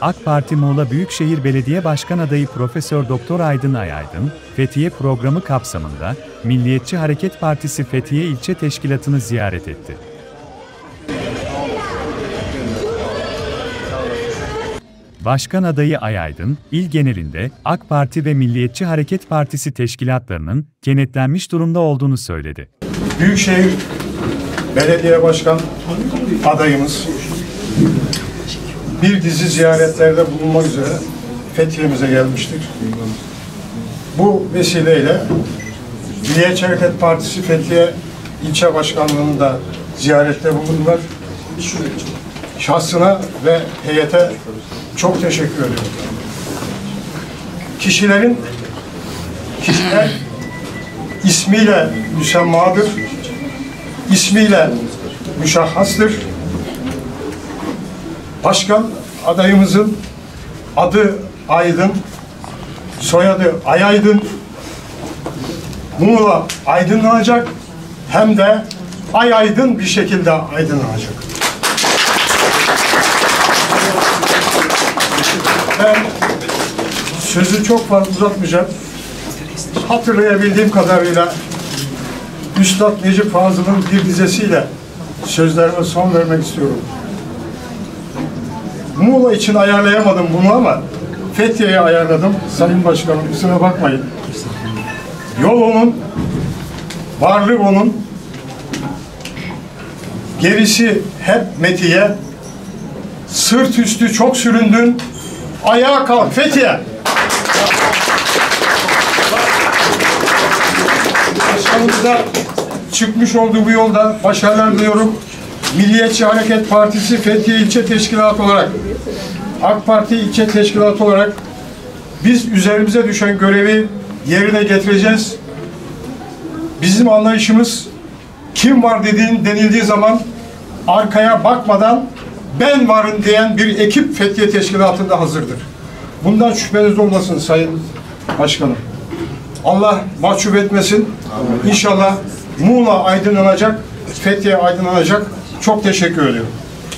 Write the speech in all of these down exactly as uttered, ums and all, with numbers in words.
AK Parti Muğla Büyükşehir Belediye Başkan Adayı Profesör Doktor Aydın Ayaydın, Fethiye programı kapsamında Milliyetçi Hareket Partisi Fethiye İlçe Teşkilatı'nı ziyaret etti. Başkan adayı Ayaydın, il genelinde AK Parti ve Milliyetçi Hareket Partisi teşkilatlarının kenetlenmiş durumda olduğunu söyledi. Büyükşehir Belediye Başkan adayımız bir dizi ziyaretlerde bulunmak üzere Fethiye'mize gelmiştir. Bu vesileyle Milliyetçi Hareket Partisi Fethiye İlçe Başkanlığı'nda ziyarette bulundular. Şahsına ve heyete çok teşekkür ediyorum. Kişilerin, kişiler ismiyle müsemmadır, ismiyle müşahhastır. Başkan adayımızın adı Aydın, soyadı Ayaydın. Muğla aydınlanacak, hem de ay aydın bir şekilde aydınlanacak. Ben sözü çok fazla uzatmayacağım. Hatırlayabildiğim kadarıyla Üstad Necip Fazıl'ın bir dizesiyle sözlerime son vermek istiyorum. Muğla için ayarlayamadım bunu ama Fethiye'ye ayarladım. Sayın Başkanım, kusura bakmayın. Yol onun, varlık onun, gerisi hep metiye, sırt üstü çok süründün, ayağa kalk Fethiye. Başkanımıza çıkmış olduğu bu yolda başarılar diliyorum. Milliyetçi Hareket Partisi Fethiye İlçe Teşkilatı olarak, AK Parti İlçe Teşkilatı olarak biz üzerimize düşen görevi yerine getireceğiz. Bizim anlayışımız, kim var dediğin denildiği zaman arkaya bakmadan ben varım diyen bir ekip Fethiye Teşkilatı'nda hazırdır. Bundan şüpheniz olmasın Sayın Başkanım. Allah mahcup etmesin. Amin. İnşallah Muğla aydınlanacak, Fethiye aydınlanacak. Çok teşekkür ediyorum.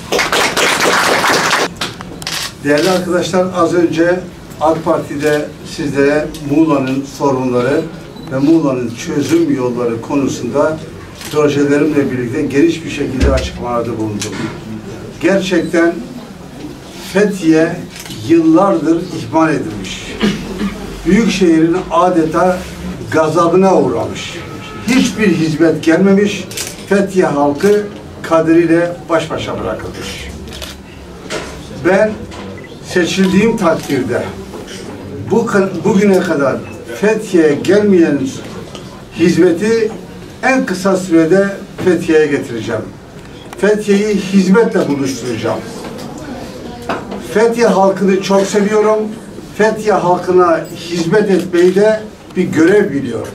Değerli arkadaşlar, az önce AK Parti'de sizlere Muğla'nın sorunları ve Muğla'nın çözüm yolları konusunda projelerimle birlikte geniş bir şekilde açıklamalarda bulundum. Gerçekten Fethiye yıllardır ihmal edilmiş. Büyükşehir'in adeta gazabına uğramış. Hiçbir hizmet gelmemiş. Fethiye halkı kaderiyle baş başa bırakılmış. Ben seçildiğim takdirde bu bugüne kadar Fethiye'ye gelmeyen hizmeti en kısa sürede Fethiye'ye getireceğim. Fethiye'yi hizmetle buluşturacağım. Fethiye halkını çok seviyorum. Fethiye halkına hizmet etmeyi de bir görev biliyorum.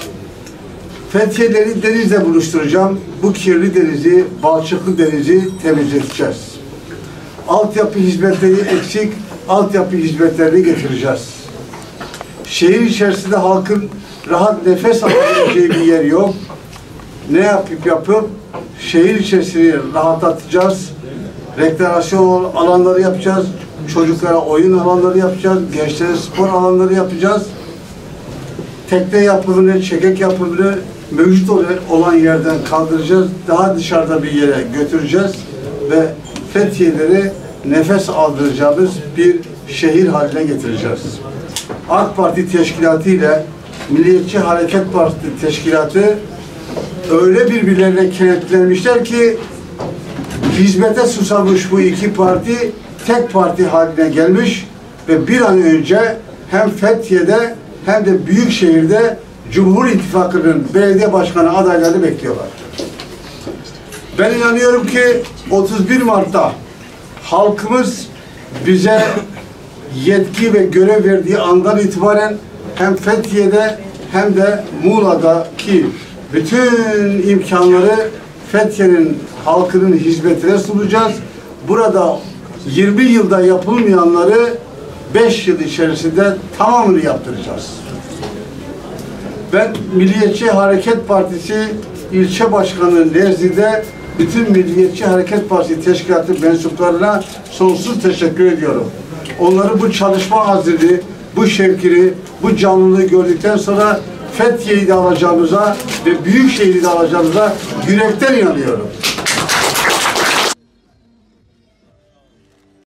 Fethiye'leri denizle buluşturacağım. Bu kirli denizi, balçıklı denizi temizleteceğiz. Altyapı hizmetleri eksik, altyapı hizmetlerini getireceğiz. Şehir içerisinde halkın rahat nefes alabileceği bir yer yok. Ne yapıp yapıp şehir içerisini rahatlatacağız. Rekreasyon alanları yapacağız. Çocuklara oyun alanları yapacağız. Gençlere spor alanları yapacağız. Tekne yapımını, çekek yapımını mevcut olan yerden kaldıracağız. Daha dışarıda bir yere götüreceğiz ve Fethiye'leri nefes aldıracağımız bir şehir haline getireceğiz. AK Parti Teşkilatı ile Milliyetçi Hareket Partisi Teşkilatı öyle birbirlerine kenetlenmişler ki hizmete susamış bu iki parti tek parti haline gelmiş ve bir an önce hem Fethiye'de hem de Büyükşehir'de Cumhur İttifakı'nın belediye başkanı adaylarını bekliyorlar. Ben inanıyorum ki otuz bir Mart'ta halkımız bize yetki ve görev verdiği andan itibaren hem Fethiye'de hem de Muğla'daki bütün imkanları Fethiye'nin halkının hizmetine sunacağız. Burada yirmi yılda yapılmayanları beş yıl içerisinde tamamını yaptıracağız. Ben Milliyetçi Hareket Partisi ilçe başkanı nezdinde bütün Milliyetçi Hareket Partisi teşkilatı mensuplarına sonsuz teşekkür ediyorum. onları bu çalışma azrını, bu şevkini, bu canlılığı gördükten sonra Fethiye'yi de alacağımıza ve Büyükşehir'i de alacağımıza yürekten inanıyorum.